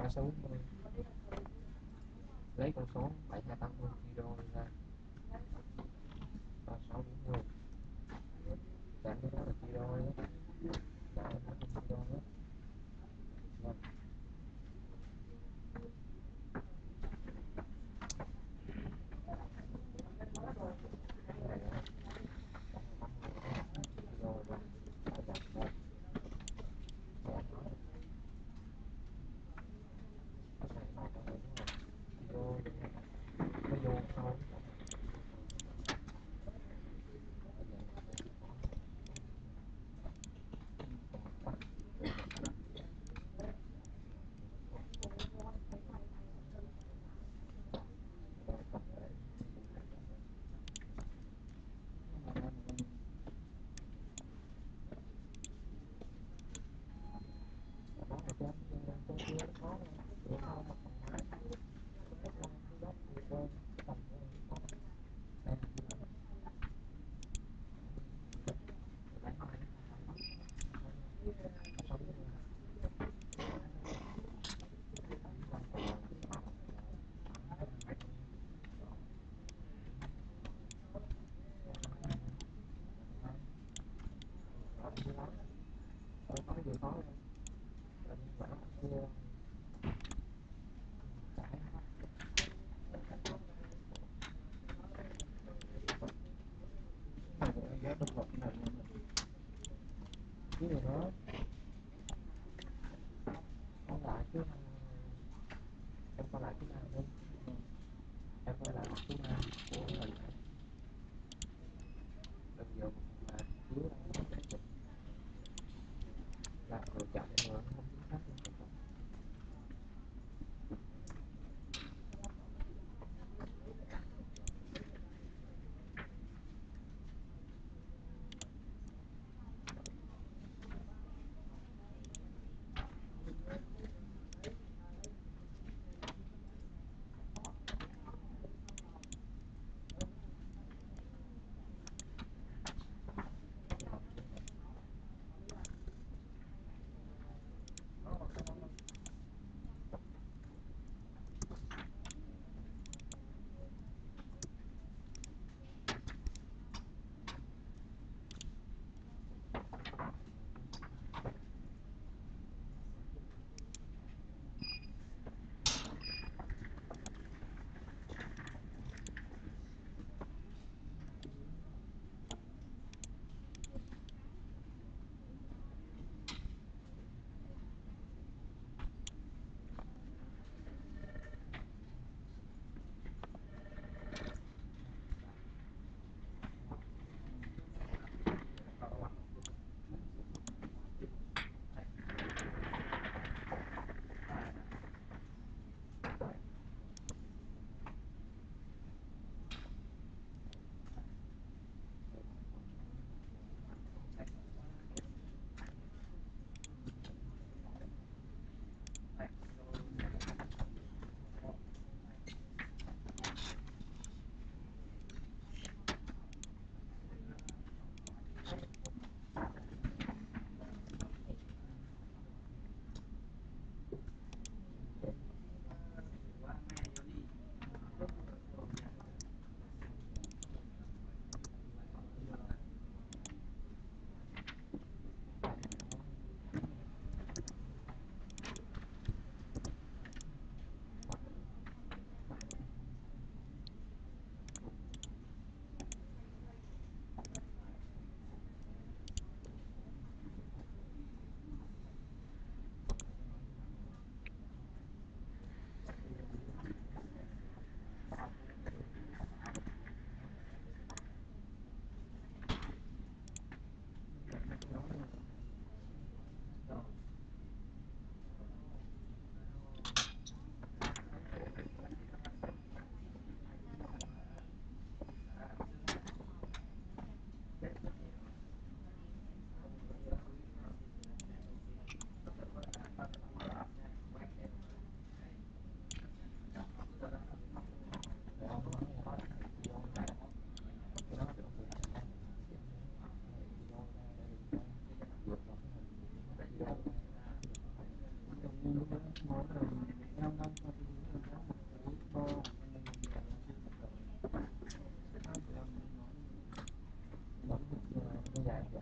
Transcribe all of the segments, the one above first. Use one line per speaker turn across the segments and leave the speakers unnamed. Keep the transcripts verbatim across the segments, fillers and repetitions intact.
ba sáu bốn mươi, lấy con số bảy hai tám mươi kilo ra ba sáu bốn mươi, giảm cái đó là kilo đó, giảm cái đó là kilo đó. Vâng. Cái gì đó con lại chứ, em coi lại cái nào đi, em coi lại cái nào của mình đừng giờ một phần là chiếu ra nó để chụp là vừa chậm vừa không chính xác luôn. Món Nó dài dài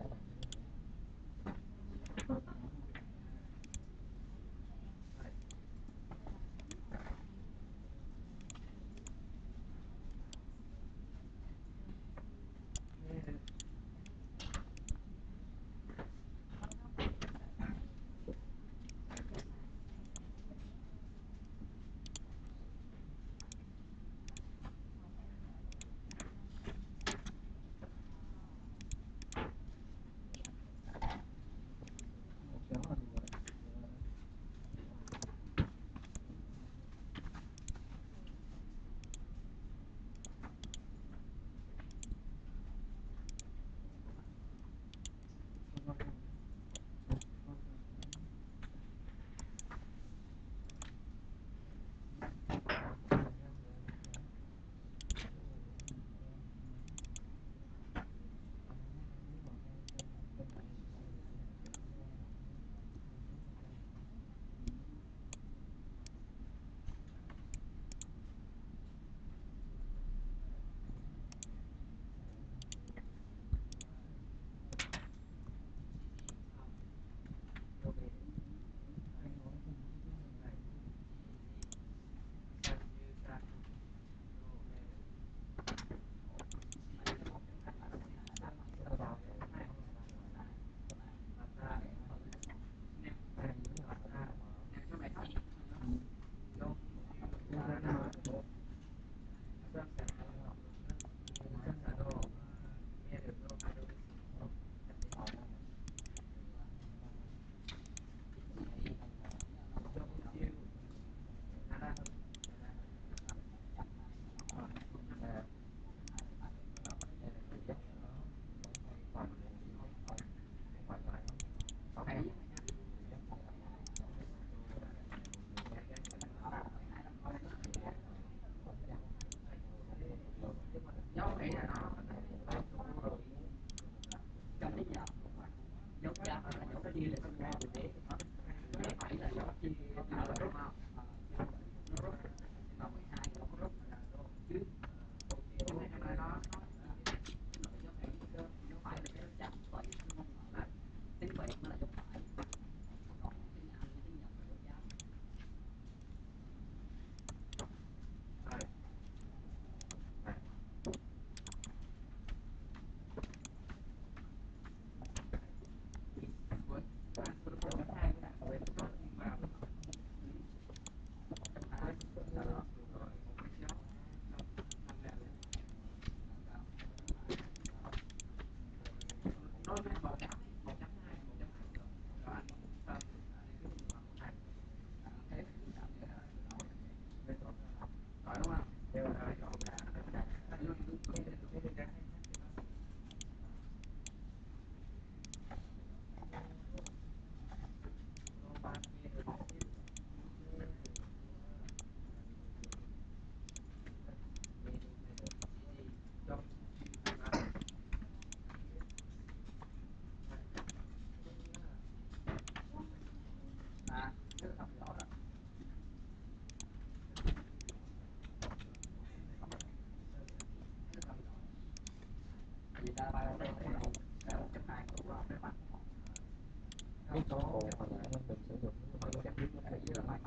biết số hộ hồi nãy em đừng sử dụng cái chẳng biết cái gì là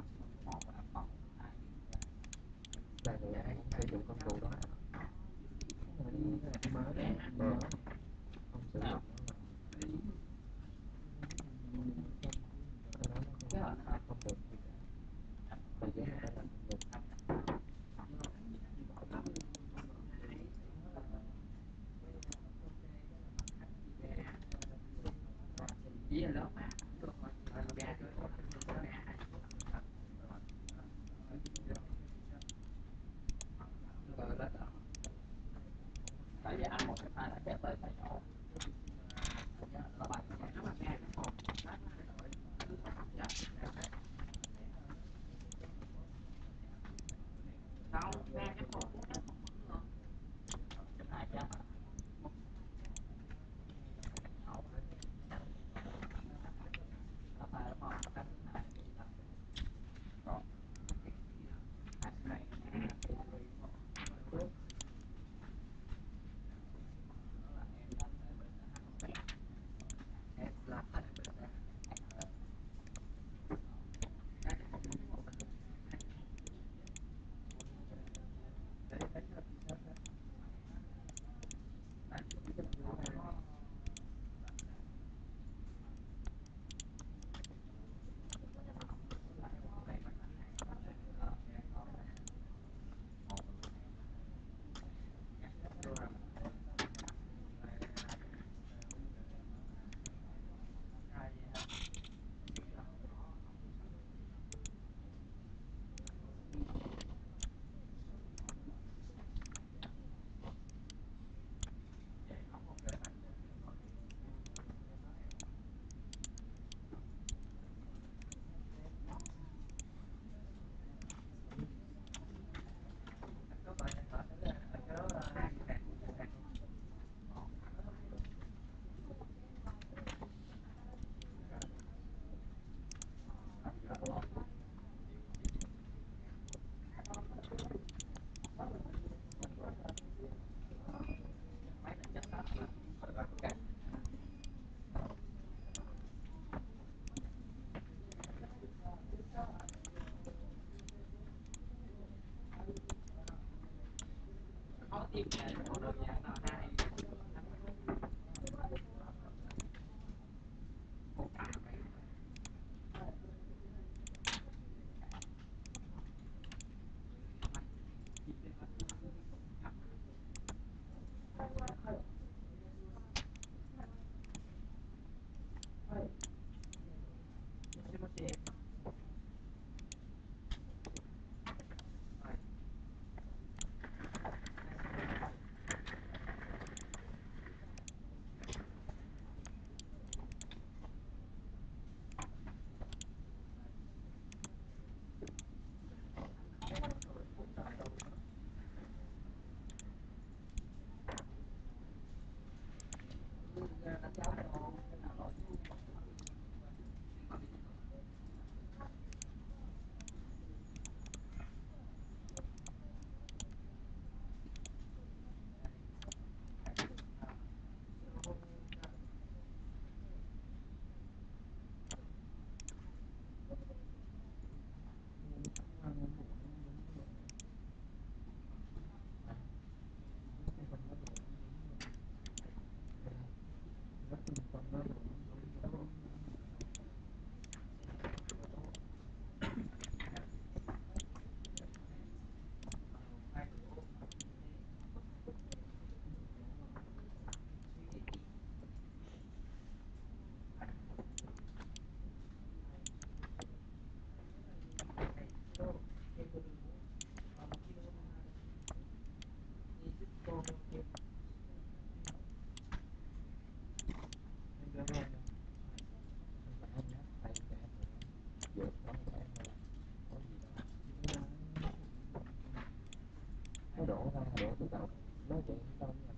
đây là em không sử dụng công cụ đó mới mới không sử dụng nó nó không được gì cả thời gian đã là không được
tại vì ăn một cái file là chép tới tại chỗ ai chép tìm cái bộ đơn giản nào hai một cặp vậy
nó đổ ra đổ tự động nói vậy không